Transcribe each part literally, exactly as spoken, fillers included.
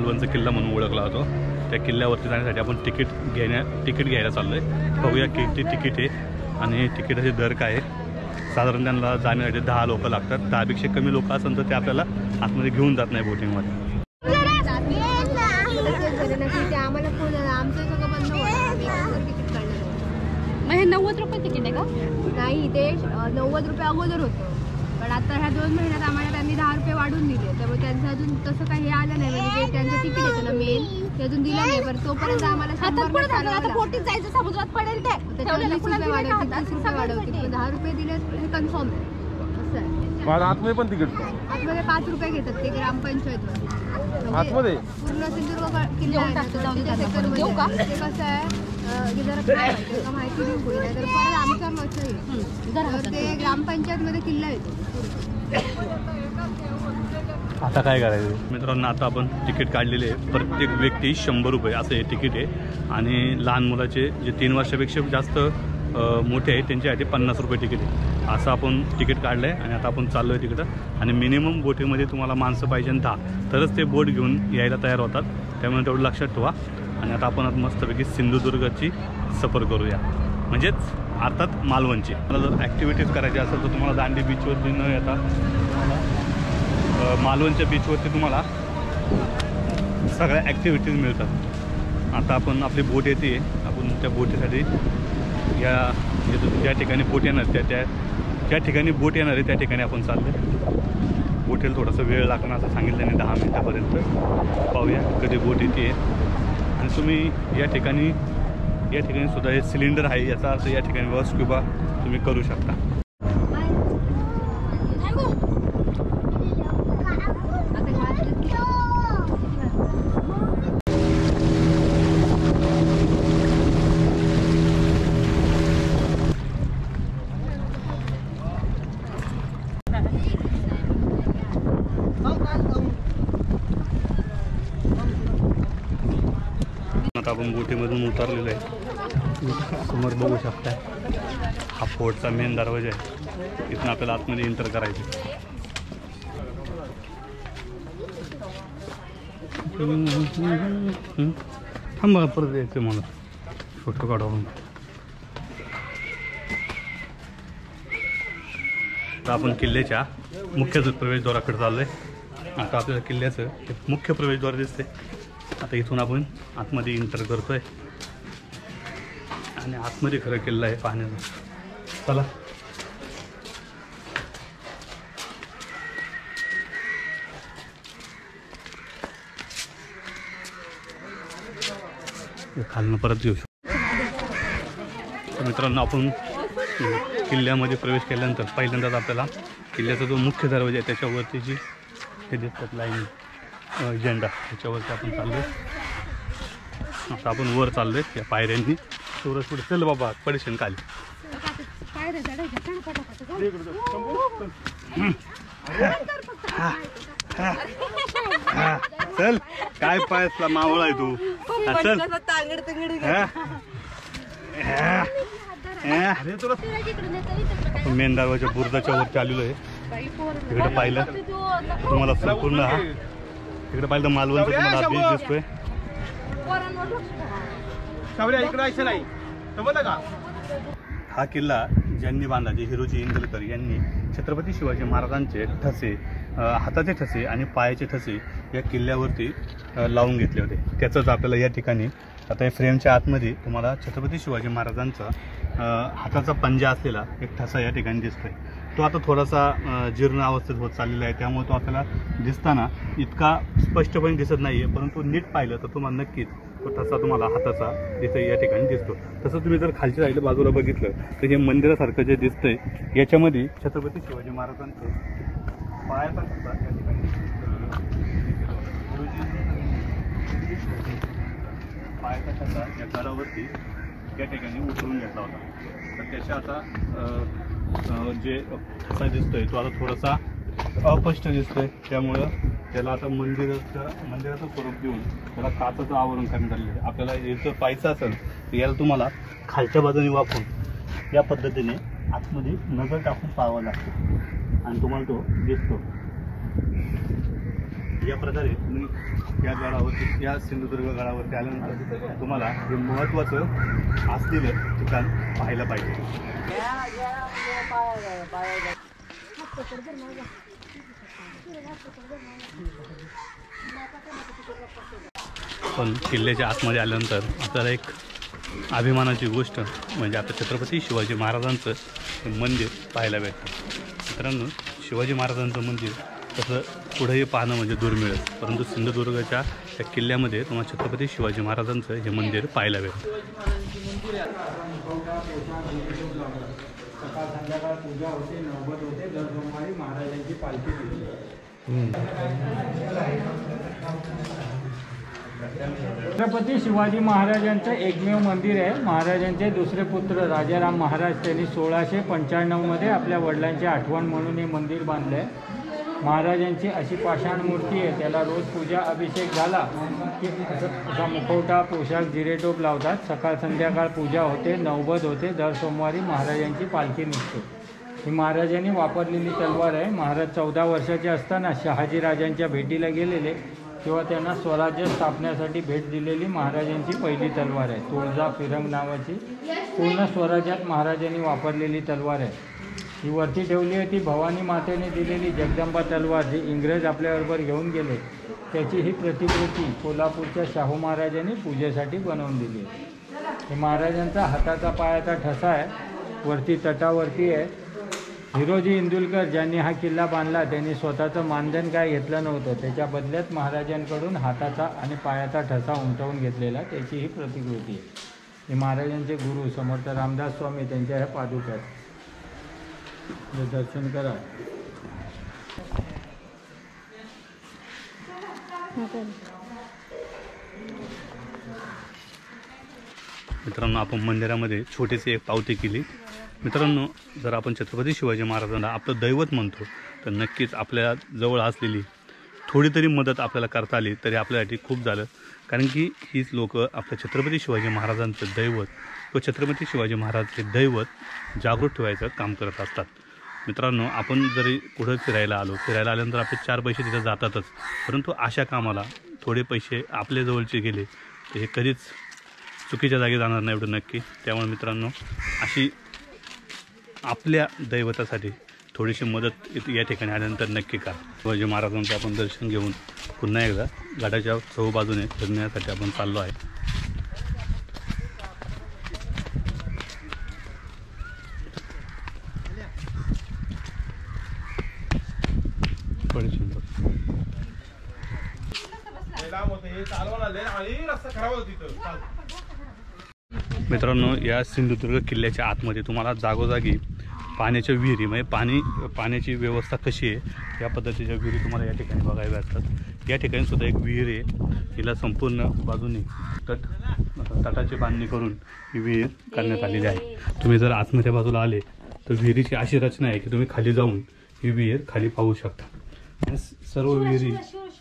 मालवणचा किल्ला म्हणून ओळखला जातो। त्या किल्ल्यावरती जाण्यासाठी आपण तिकीट घेण्या तिकीट घ्यायला चाललो आहे। बघूया किती तिकीट आहे आणि तिकिटाचे दर काय आहे। साधारण त्यांना जाण्यासाठी दहा लोक लागतात। दहापेक्षा कमी लोक असेल तर ते आपल्याला आतमध्ये घेऊन जात नाही बोटिंगमध्ये। हे नव्वद रुपये तिकीट आहे का? नाही, ते नव्वद रुपये अगोदर होतं, पण आता ह्या दोन महिन्यात आम्हाला त्यांनी दहा रुपये वाढून दिले, त्यामुळे त्यांचं अजून तसं काही आलं नाही। म्हणजे त्यांचं तिकीट येतं ना मेन, ते अजून दिलं नाही, पण तोपर्यंत आम्हाला आता बोटीत जायचं, समुद्रात पडेल ते वाढवतील, दहा रुपये दिले हे कन्फर्म आहे। असं आहे। आतमध्ये पण तिकीट आतमध्ये पाच रुपये घेतात ते ग्रामपंचायत आतमध्ये पूर्ण सिंधुदुर्ग किल्ला आहे ना, ते कसं आहे की जरा काय माहिती का माहिती देऊ कोणी नाही तर परत आमच्या लक्ष येईल, ते ग्रामपंचायतमध्ये किल्ला येतो। आता काय करायचं मित्रांनो, आता आपण तिकीट काढलेले आहे। प्रत्येक व्यक्ती शंभर रुपये असं हे तिकीट आहे आणि लहान मुलाचे जे तीन वर्षापेक्षा जास्त मोठे आहे त्यांच्यासाठी पन्नास रुपये तिकीट आहे। असं आपण तिकीट काढलं आहे आणि आता आपण चाललो आहे तिकडं। आणि मिनिमम बोटीमध्ये तुम्हाला माणसं पाहिजे दहा, तरच ते बोट घेऊन यायला तयार होतात, त्यामुळे तेवढं लक्षात ठेवा। आणि आता आपण मस्तपैकी सिंधुदुर्गची सफर करूया, म्हणजेच अर्थात मालवणची। मला जर ॲक्टिव्हिटीज करायची असेल तर तुम्हाला दांडी बीचवरती न येता मालवणच्या बीचवरती तुम्हाला सगळ्या ॲक्टिव्हिटीज मिळतात। आता आपण आपली बोट येते, आपण त्या बोटीसाठी या ज्या ठिकाणी बोट येणार त्या त्या ज्या ठिकाणी बोट येणार आहे त्या ठिकाणी आपण चाललो। बोटीला थोडासा वेळ लागणार असं सांगितलं त्यांनी, दहा मिनटापर्यंत। पाहूया कधी बोट येते। आणि तुम्ही या ठिकाणी या ठिकाणी सुद्धा हे सिलेंडर आहे, याचा अर्थ या ठिकाणी वर स्क्युबा तुम्ही करू शकता। आता आपण बोटीमधून उतरलेलो आहे। समोर बघू शकता हा फोर्टचा मेन दरवाजा आहे, इथून आपल्याला आतमध्ये एंटर करायचं। थांबा परत यायचं मला फोटो काढून। आता आपण किल्ल्याच्या मुख्य प्रवेशद्वाराकडे चाललो आहे। आता आपल्याला किल्ल्याचं मुख्य प्रवेशद्वार दिसते। आता इथून आपण आतमध्ये एंटर करतोय आणि आतमध्ये खरं किल्ला आहे पाहण्याचा। चला खालनं परत येऊ शकतो। मित्रांनो, आपण किल्ल्यामध्ये प्रवेश केल्यानंतर पहिल्यांदाच आपल्याला किल्ल्याचा जो मुख्य दरवाजा आहे त्याच्यावरती जी हे दिसतात लाईन झेंडा, त्याच्यावरती आपण चाललो आहे। आता आपण वर चाललो आहे या पायऱ्यांनी। थोडं पुढे चल बाबा, पडशील खाली। चल, काय पायसला मावळ आहे तू, चल। मेन दरवाजा बुर्दाच्या वरती आलेलो आहे। इकडे पाहिलं तुम्हाला संपूर्ण हा इकडे पाहिलं तर मालवणचा तुम्हाला बीच दिसतोय। हा किल्ला ज्यांनी बांधला, जे हिरोजी इंदलकर यांनी छत्रपती शिवाजी महाराजांचे ठसे, हाताचे ठसे आणि पायाचे ठसे या किल्ल्यावरती लावून घेतले होते। त्याचंच आपल्याला या ठिकाणी आता या फ्रेमच्या आतमध्ये तुम्हाला छत्रपती शिवाजी महाराजांचा हाताचा पंजा असलेला एक ठसा या ठिकाणी दिसतोय। तो आता थोडासा जीर्ण अवस्थेत होत चाललेला आहे, त्यामुळे तो आपल्याला दिसताना इतका स्पष्टपणे दिसत नाही आहे, परंतु नीट पाहिलं तर तुम्हाला नक्कीच तो ठसा तुम्हाला हाताचा तिथे या ठिकाणी दिसतो। तसं तुम्ही जर खालच्या साईडला बाजूला बघितलं तर हे मंदिरासारखं जे दिसतंय याच्यामध्ये छत्रपती शिवाजी महाराजांचं पायाचा ठसा या ठिकाणी पायाचा ठसा या गडावरती या ठिकाणी उतरून घेतला होता। तर त्याच्या आता जे ठसा दिसतोय तो आता थोडासा अस्पष्ट दिसतोय, त्यामुळं त्याला आता मंदिराचं मंदिराचं स्वरूप देऊन त्याला काचेचं आवरण करण्यात आलेलं आहे। आपल्याला याचं पाहायचं असेल तर याला तुम्हाला खालच्या बाजूने वापरून या पद्धतीने आतमध्ये नजर टाकून पाहावं लागतं आणि तुम्हाला तो दिसतो। या प्रकारे तुम्ही या गडावरती या सिंधुदुर्ग गडावरती आल्यानंतर तुम्हाला हे महत्त्वाचं असलेलं ठिकाण पाहायला पाहिजे. पण किल्ल्याच्या आतमध्ये आल्यानंतर आपल्याला एक अभिमानाची गोष्ट म्हणजे आपल्या छत्रपती शिवाजी महाराजांचं हे मंदिर पाहायला भेटतं. मित्रांनो, शिवाजी महाराजांचं मंदिर तसं पुढेही पाहणं म्हणजे दुर्मिळ, परंतु सिंधुदुर्गच्या त्या किल्ल्यामध्ये तुम्हाला छत्रपती शिवाजी महाराजांचं हे मंदिर पाहायला भेटतं. सकाळ संध्याकाळ पूजा होते, नौबत होते, दर सोमवारी महाराजांची पालखी दिली. छत्रपती शिवाजी महाराजांचं एकमेव मंदिर आहे. महाराजांचे दुसरे पुत्र राजाराम महाराज त्यांनी सोळाशे पंच्याण्णवमध्ये आपल्या वडिलांची आठवण म्हणून हे मंदिर बांधलं आहे. महाराजांची अशी पाषाण मूर्ती आहे, त्याला रोज पूजा अभिषेक झाला की असा मुखवटा पोशाख जिरेटोप लावतात. सकाळ संध्याकाळ पूजा होते, नौबत होते, दर सोमवारी महाराजांची पालखी निघते. ही महाराजांनी वापरलेली तलवार आहे. महाराज चौदा वर्षाचे असताना शहाजीराजांच्या भेटीला गेलेले तेव्हा त्यांना स्वराज्य स्थापनेसाठी भेट दिलेली महाराजांची पहिली तलवार आहे. तुळजा फिरंग नावाची पूर्ण स्वराज्यात महाराजांनी वापरलेली तलवार आहे. ही वरती ठेवली होती भवानी मातेने दिलेली जगदंबा तलवार जी इंग्रज आपल्याबरोबर घेऊन गेले, त्याची ही प्रतिकृती कोल्हापूरच्या शाहू महाराजांनी पूजेसाठी बनवून दिली आहे. हे महाराजांचा हाताचा पायाचा ठसा आहे, वरती तटावरती आहे. हिरोजी इंदुलकर ज्यांनी हा किल्ला बांधला त्यांनी स्वतःचं मानधन काय घेतलं नव्हतं, त्याच्या बदल्यात महाराजांकडून हाताचा आणि पायाचा ठसा उमटवून घेतलेला त्याची ही प्रतिकृती आहे. हे महाराजांचे गुरु समर्थ रामदास स्वामी त्यांच्या ह्या पादुका आहेत. दर्शन करा. मित्रांनो, आपण मंदिरामध्ये छोटीशी एक पावती केली. मित्रांनो, जर आपण छत्रपती शिवाजी महाराजांना आपलं दैवत म्हणतो तर नक्कीच आपल्या जवळ असलेली थोडी तरी मदत आपल्याला करता आली तरी आपल्यासाठी खूप झालं. कारण की हीच लोक आपल्या छत्रपती शिवाजी महाराजांचं दैवत किंवा छत्रपती शिवाजी महाराजचे दैवत जागृत ठेवायचं काम करत असतात. मित्रांनो, आपण जरी कुठं फिरायला आलो फिरायला आल्यानंतर आपले चार पैसे तिथे जातातच, परंतु अशा कामाला थोडे पैसे आपल्या जवळचे गेले तर हे कधीच चुकीच्या जागी जाणार नाही एवढं नक्की. त्यामुळे मित्रांनो, अशी आपल्या दैवतासाठी थोडीशी मदत या ठिकाणी आल्यानंतर नक्की करा. शिवाजी महाराजांचं आपण दर्शन घेऊन पुन्हा एकदा गडाच्या चहू बाजूने फिरण्यासाठी आपण चाललो आहे. मित्रांनो, या सिंधुदुर्ग किल्ल्याच्या आतमध्ये तुम्हाला जागोजागी पाण्याच्या विहिरी म्हणजे पाणी पाण्याची व्यवस्था कशी आहे या पद्धतीच्या विहिरी तुम्हाला या ठिकाणी बघायला असतात. या ठिकाणी सुद्धा एक विहीर आहे, हिला संपूर्ण बाजूने तट तटाची बांधणी करून ही विहीर करण्यात आलेली आहे. तुम्ही जर आतमध्ये बाजूला आले तर विहिरीची अशी रचना आहे की तुम्ही खाली जाऊन ही विहीर खाली पाहू शकता. सर्व विहिरी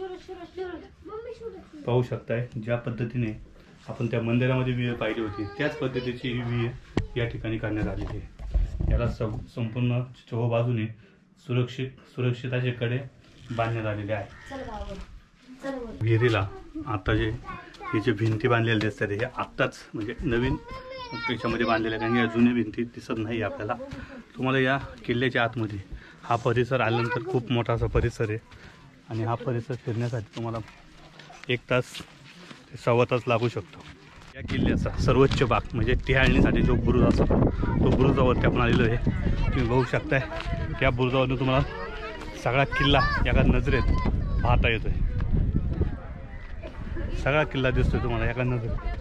पाहू शकताय ज्या पद्धतीने आपण त्या मंदिरामध्ये विहीर पाहिली होती त्याच पद्धतीची ही विहीर या ठिकाणी करण्यात आलेली आहे. याला सं संपूर्ण चहू बाजूने सुरक्षित सुरक्षित असे कडे बांधण्यात आलेले आहे. विहिरीला आता जे हे जे भिंती बांधलेले दिसतात हे आत्ताच म्हणजे नवीन याच्यामध्ये बांधलेले आहे, कारण या जुन्या भिंती दिसत नाही आपल्याला. तुम्हाला या किल्ल्याच्या आतमध्ये हा परिसर आल्यानंतर खूप मोठा असा परिसर आहे आणि हा परिसर फिरण्यासाठी तुम्हाला एक तास सव्वा तास लागू शकतो. या किल्ल्याचा सर्वोच्च भाग म्हणजे टिहाळणीसाठी जो बुरुज असतो तो बुरुजावरती आपण आलेलो आहे. तुम्ही बघू शकताय त्या बुरुजावरून तुम्हाला सगळा किल्ला एका नजरेत पाहता येतोय. सगळा किल्ला दिसतोय तुम्हाला एका नजरेत.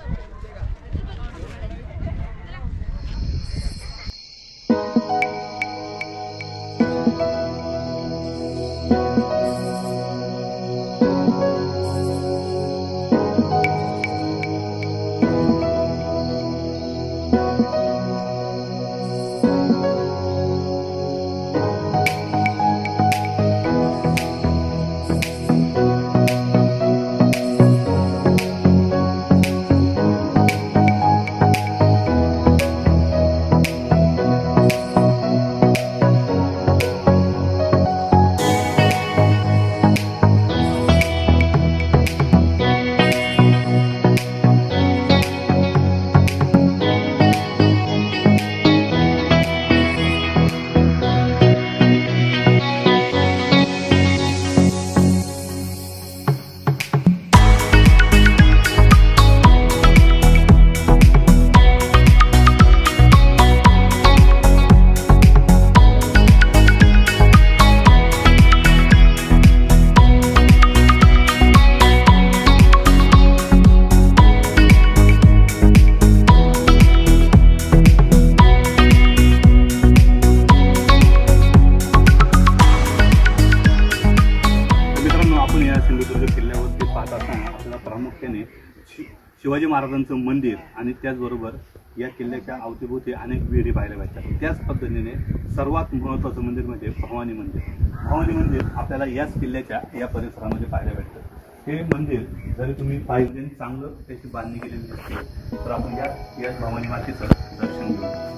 शिवाजी महाराजांचं मंदिर आणि त्याचबरोबर या किल्ल्याच्या अवतीभोवती अनेक विहिरी पाहायला भेटतात। त्याच पद्धतीने सर्वात महत्त्वाचं मंदिर म्हणजे भवानी मंदिर। भवानी मंदिर आपल्याला याच किल्ल्याच्या या परिसरामध्ये पाहायला भेटतं। हे मंदिर जरी तुम्ही पाहिलं चांगलं त्याची बांधणी केलेली असते तर आपण या याच भवानी मातेचं दर्शन घेऊ।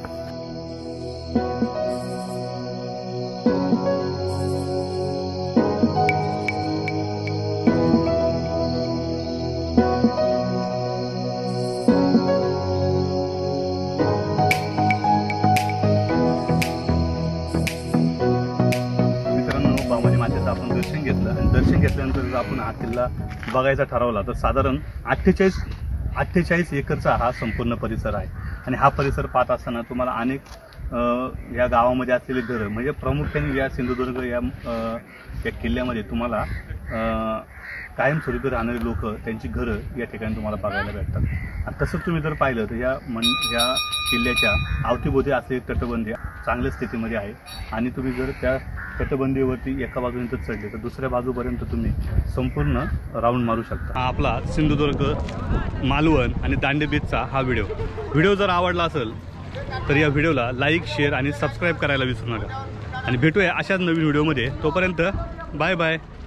आपण दर्शन घेतलं आणि दर्शन घेतल्यानंतर जर आपण हा किल्ला बघायचा ठरवला तर साधारण अठ्ठेचाळीस अठ्ठेचाळीस एकरचा हा संपूर्ण परिसर आहे। आणि हा परिसर पाहत असताना तुम्हाला अनेक या गावामध्ये असलेले घरं म्हणजे प्रामुख्याने या सिंधुदुर्ग या या किल्ल्यामध्ये तुम्हाला कायमस्वरूपी राहणारे लोक त्यांची घरं या ठिकाणी तुम्हाला बघायला भेटतात। आणि तसंच तुम्ही जर पाहिलं तर या मन या किल्ल्याच्या अवतीभोवती असलेली तटबंदी चांगल्या स्थितीमध्ये आहे आणि तुम्ही जर त्या तटबंदीवरती एका बाजूने तर चढले तर दुसऱ्या बाजूपर्यंत तुम्ही संपूर्ण राऊंड मारू शकता। हा आपला सिंधुदुर्ग, मालवण आणि दांडे बीचचा हा व्हिडिओ व्हिडिओ जर आवडला असेल तर या व्हिडिओला लाईक, शेअर आणि सबस्क्राईब करायला विसरू नका आणि भेटूया अशाच नवीन व्हिडिओमध्ये। तोपर्यंत बाय बाय।